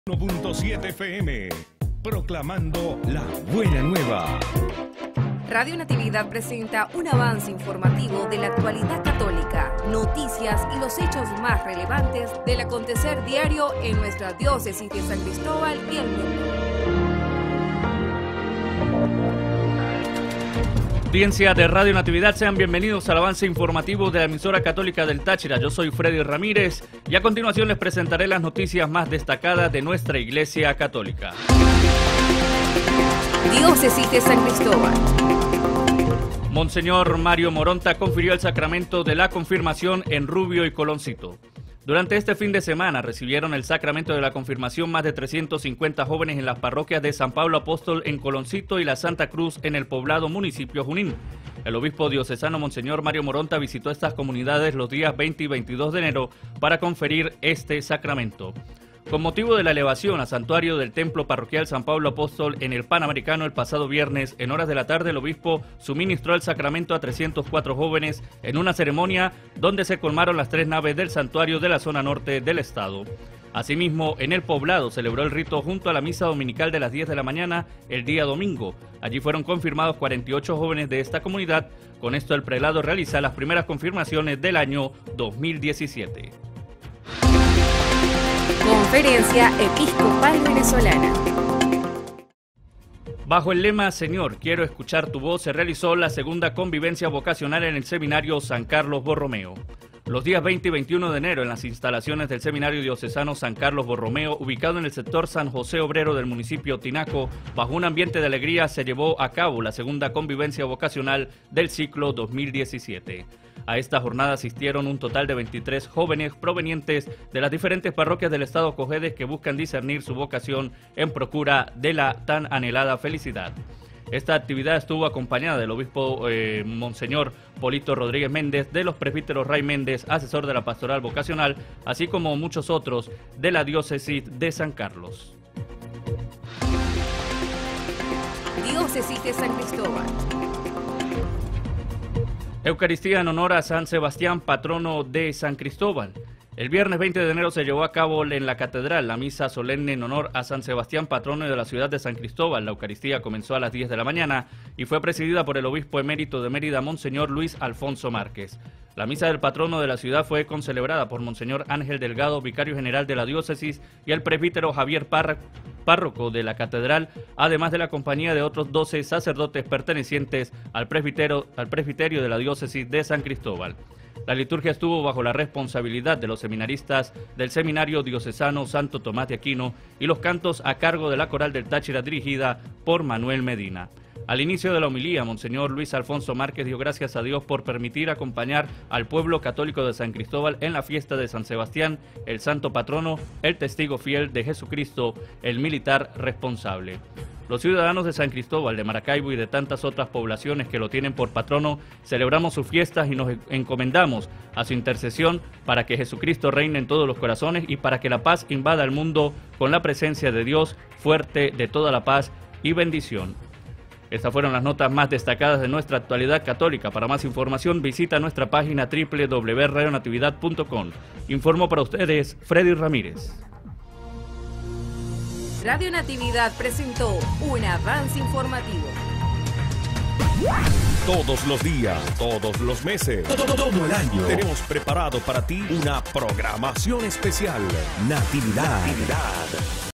1.7 FM, proclamando la buena nueva. Radio Natividad presenta un avance informativo de la actualidad católica, noticias y los hechos más relevantes del acontecer diario en nuestra diócesis de San Cristóbal y el mundo. Audiencia de Radio Natividad, sean bienvenidos al avance informativo de la emisora católica del Táchira. Yo soy Freddy Ramírez y a continuación les presentaré las noticias más destacadas de nuestra Iglesia Católica. Diócesis de San Cristóbal. Monseñor Mario Moronta confirió el sacramento de la confirmación en Rubio y Coloncito. Durante este fin de semana recibieron el sacramento de la confirmación más de 350 jóvenes en las parroquias de San Pablo Apóstol en Coloncito y la Santa Cruz en el poblado municipio Junín. El obispo diocesano Monseñor Mario Moronta visitó estas comunidades los días 20 y 22 de enero para conferir este sacramento. Con motivo de la elevación a santuario del Templo Parroquial San Pablo Apóstol en el Panamericano el pasado viernes, en horas de la tarde, el obispo suministró el sacramento a 304 jóvenes en una ceremonia donde se colmaron las 3 naves del santuario de la zona norte del estado. Asimismo, en el poblado celebró el rito junto a la misa dominical de las 10 de la mañana el día domingo. Allí fueron confirmados 48 jóvenes de esta comunidad. Con esto el prelado realiza las primeras confirmaciones del año 2017. Conferencia Episcopal Venezolana. Bajo el lema Señor, quiero escuchar tu voz, se realizó la segunda convivencia vocacional en el Seminario San Carlos Borromeo. Los días 20 y 21 de enero, en las instalaciones del Seminario Diocesano San Carlos Borromeo, ubicado en el sector San José Obrero del municipio Tinaco, bajo un ambiente de alegría se llevó a cabo la segunda convivencia vocacional del ciclo 2017. A esta jornada asistieron un total de 23 jóvenes provenientes de las diferentes parroquias del estado Cojedes que buscan discernir su vocación en procura de la tan anhelada felicidad. Esta actividad estuvo acompañada del obispo Monseñor Polito Rodríguez Méndez, de los presbíteros Ray Méndez, asesor de la pastoral vocacional, así como muchos otros de la diócesis de San Carlos. Diócesis de San Cristóbal. Eucaristía en honor a San Sebastián, patrono de San Cristóbal. El viernes 20 de enero se llevó a cabo en la catedral la misa solemne en honor a San Sebastián, patrono de la ciudad de San Cristóbal. La Eucaristía comenzó a las 10 de la mañana y fue presidida por el obispo emérito de Mérida, Monseñor Luis Alfonso Márquez. La misa del patrono de la ciudad fue concelebrada por Monseñor Ángel Delgado, vicario general de la diócesis, y el presbítero Javier párroco de la catedral, además de la compañía de otros 12 sacerdotes pertenecientes al presbiterio de la diócesis de San Cristóbal. La liturgia estuvo bajo la responsabilidad de los seminaristas del Seminario Diocesano Santo Tomás de Aquino y los cantos a cargo de la Coral del Táchira dirigida por Manuel Medina. Al inicio de la homilía, Monseñor Luis Alfonso Márquez dio gracias a Dios por permitir acompañar al pueblo católico de San Cristóbal en la fiesta de San Sebastián, el santo patrono, el testigo fiel de Jesucristo, el militar responsable. Los ciudadanos de San Cristóbal, de Maracaibo y de tantas otras poblaciones que lo tienen por patrono, celebramos sus fiestas y nos encomendamos a su intercesión para que Jesucristo reine en todos los corazones y para que la paz invada el mundo con la presencia de Dios, fuerte de toda la paz y bendición. Estas fueron las notas más destacadas de nuestra actualidad católica. Para más información visita nuestra página www.radionatividad.com. Informó para ustedes Freddy Ramírez. Radio Natividad presentó un avance informativo. Todos los días, todos los meses, todo el año, tenemos preparado para ti una programación especial. Natividad.